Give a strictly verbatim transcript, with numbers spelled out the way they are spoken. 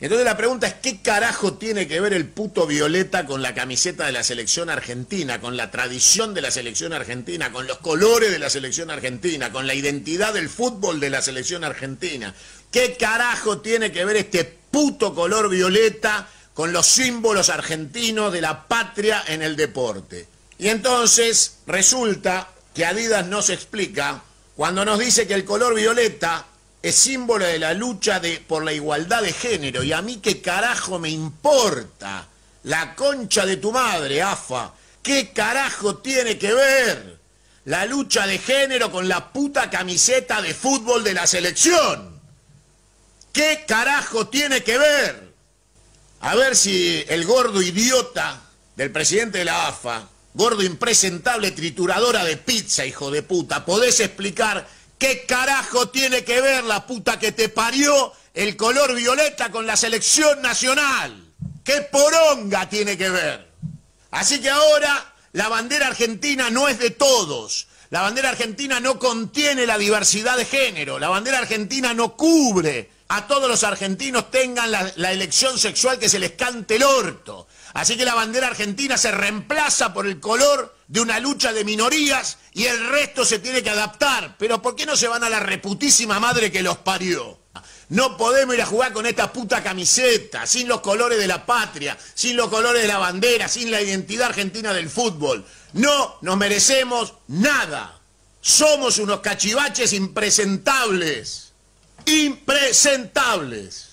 Entonces la pregunta es, ¿qué carajo tiene que ver el puto violeta con la camiseta de la selección argentina, con la tradición de la selección argentina, con los colores de la selección argentina, con la identidad del fútbol de la selección argentina? ¿Qué carajo tiene que ver este puto color violeta con los símbolos argentinos de la patria en el deporte? Y entonces resulta que Adidas nos explica cuando nos dice que el color violeta es símbolo de la lucha de, por la igualdad de género. Y a mí qué carajo me importa la concha de tu madre, A F A. ¿Qué carajo tiene que ver la lucha de género con la puta camiseta de fútbol de la selección? ¿Qué carajo tiene que ver? A ver si el gordo idiota del presidente de la A F A, gordo impresentable, trituradora de pizza, hijo de puta, podés explicar qué carajo tiene que ver la puta que te parió el color violeta con la selección nacional. ¿Qué poronga tiene que ver? Así que ahora la bandera argentina no es de todos. La bandera argentina no contiene la diversidad de género. La bandera argentina no cubre a todos los argentinos tengan la, la elección sexual que se les cante el orto. Así que la bandera argentina se reemplaza por el color de una lucha de minorías y el resto se tiene que adaptar. Pero ¿por qué no se van a la reputísima madre que los parió? No podemos ir a jugar con esta puta camiseta, sin los colores de la patria, sin los colores de la bandera, sin la identidad argentina del fútbol. No nos merecemos nada. Somos unos cachivaches impresentables. Impresentables.